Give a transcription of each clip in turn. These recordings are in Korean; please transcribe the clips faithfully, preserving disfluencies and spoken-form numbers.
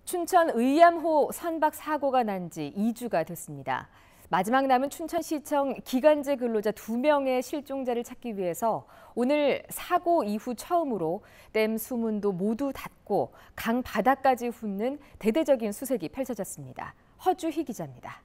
춘천 의암호 선박 사고가 난 지 이 주가 됐습니다. 마지막 남은 춘천시청 기간제 근로자 두 명의 실종자를 찾기 위해서 오늘 사고 이후 처음으로 댐 수문도 모두 닫고 강 바닥까지 훑는 대대적인 수색이 펼쳐졌습니다. 허주희 기자입니다.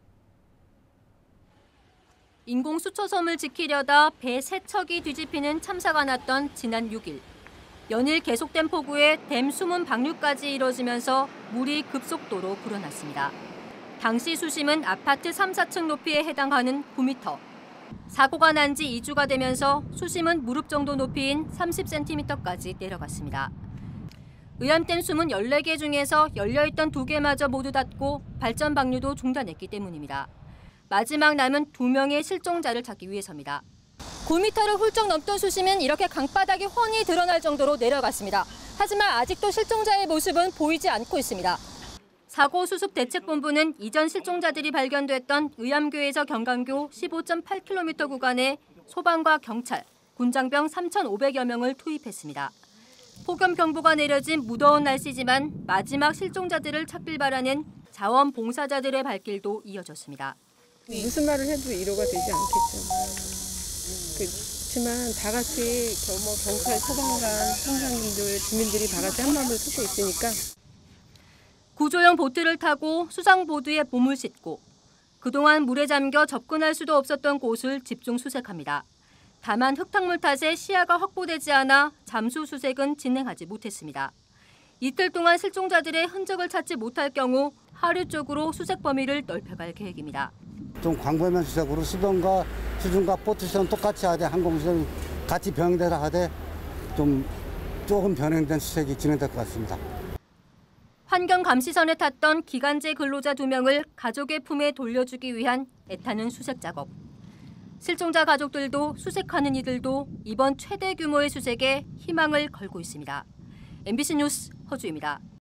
인공 수초섬을 지키려다 배 세 척이 뒤집히는 참사가 났던 지난 육 일. 연일 계속된 폭우에 댐 수문 방류까지 이뤄지면서 물이 급속도로 불어났습니다. 당시 수심은 아파트 삼, 사 층 높이에 해당하는 구 미터. 사고가 난 지 이 주가 되면서 수심은 무릎 정도 높이인 삼십 센티미터까지 내려갔습니다. 의암댐 수문 열네 개 중에서 열려있던 두 개마저 모두 닫고 발전 방류도 중단했기 때문입니다. 마지막 남은 두 명의 실종자를 찾기 위해서입니다. 구 미터를 훌쩍 넘던 수심은 이렇게 강바닥이 훤히 드러날 정도로 내려갔습니다. 하지만 아직도 실종자의 모습은 보이지 않고 있습니다. 사고 수습 대책본부는 이전 실종자들이 발견됐던 의암교에서 경강교 십오 점 팔 킬로미터 구간에 소방과 경찰, 군장병 삼천오백여 명을 투입했습니다. 폭염 경보가 내려진 무더운 날씨지만 마지막 실종자들을 찾길 바라는 자원봉사자들의 발길도 이어졌습니다. 무슨 말을 해도 위로가 되지 않겠죠. 그렇지만 다 같이 뭐 경찰, 소방관, 통장님들, 주민들이 다 같이 한 마음을 쏟고 있으니까. 구조용 보트를 타고 수상보드에 몸을 싣고 그동안 물에 잠겨 접근할 수도 없었던 곳을 집중 수색합니다. 다만 흙탕물 탓에 시야가 확보되지 않아 잠수 수색은 진행하지 못했습니다. 이틀 동안 실종자들의 흔적을 찾지 못할 경우 하류 쪽으로 수색 범위를 넓혀갈 계획입니다. 좀 광범위한 수색으로 수변과 수중과 보트시험 똑같이 하되 항공시험 같이 병행대로 하되 좀 조금 변형된 수색이 진행될 것 같습니다. 환경감시선에 탔던 기간제 근로자 두 명을 가족의 품에 돌려주기 위한 애타는 수색 작업. 실종자 가족들도 수색하는 이들도 이번 최대 규모의 수색에 희망을 걸고 있습니다. 엠비씨 뉴스 허주입니다.